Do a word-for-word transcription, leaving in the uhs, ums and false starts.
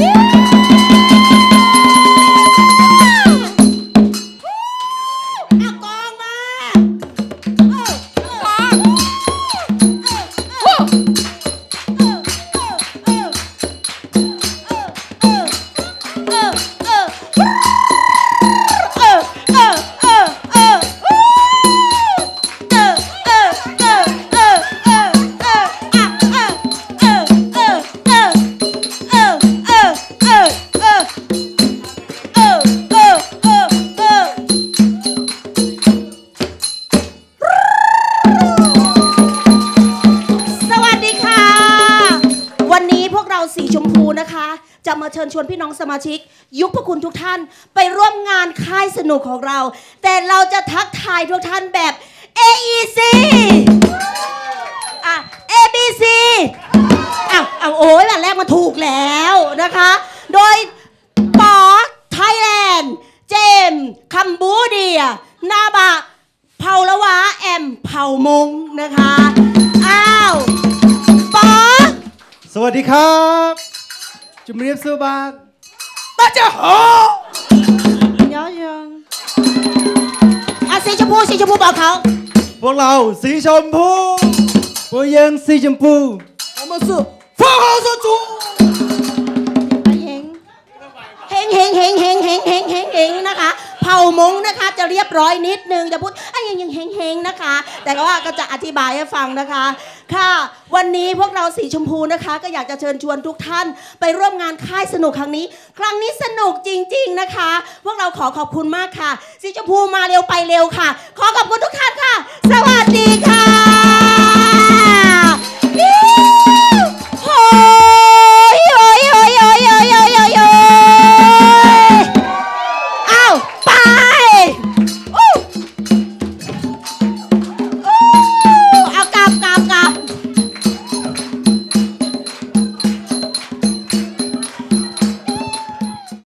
จะมาเชิญชวนพี่น้องสมาชิกยุคพระคุณทุกท่านไปร่วมงานค่ายสนุกของเราแต่เราจะทักทายทุกท่านแบบ เอ อี ซี อ่ะ เอ บี ซี อ้าวอ้าวโอ้ยแบบแรกมาถูกแล้วนะคะโดยปอไทยแลนด์เจมคัมบูเดียนาบะเผาละวะแอมเผามงนะคะอ้าวปอสวัสดีครับจุมเรียบสุบานตาจะโหยอยังอ่ะสีชมพูสีชมพูบอกเขาพวกเราสีชมพูพวกยังสีชมพู我们是发号施主เฮงเฮงเฮงเฮงเฮงเฮงเฮงเฮงนะคะเผ่ามงนะคะจะเรียบร้อยนิดนึงจะพูดไอ้ยังยังเฮงเฮงนะคะแต่ว่าก็จะอธิบายให้ฟังนะคะค่ะวันนี้พวกเราสีชมพูนะคะก็อยากจะเชิญชวนทุกท่านไปร่วมงานค่ายสนุกครั้งนี้ครั้งนี้สนุกจริงๆนะคะพวกเราขอขอบคุณมากค่ะสีชมพูมาเร็วไปเร็วค่ะขอขอบคุณทุกท่านค่ะสวัสดีค่ะ